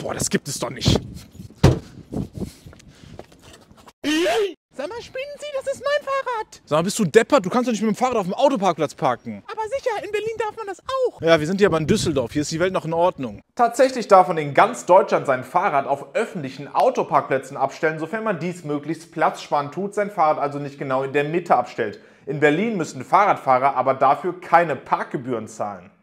Boah, das gibt es doch nicht. Sag mal, spinnen Sie, das ist mein Fahrrad. Sag mal, bist du deppert? Du kannst doch nicht mit dem Fahrrad auf dem Autoparkplatz parken. Aber sicher, in Berlin darf man das auch. Ja, wir sind hier aber in Düsseldorf. Hier ist die Welt noch in Ordnung. Tatsächlich darf man in ganz Deutschland sein Fahrrad auf öffentlichen Autoparkplätzen abstellen, sofern man dies möglichst platzsparend tut, sein Fahrrad also nicht genau in der Mitte abstellt. In Berlin müssen Fahrradfahrer aber dafür keine Parkgebühren zahlen.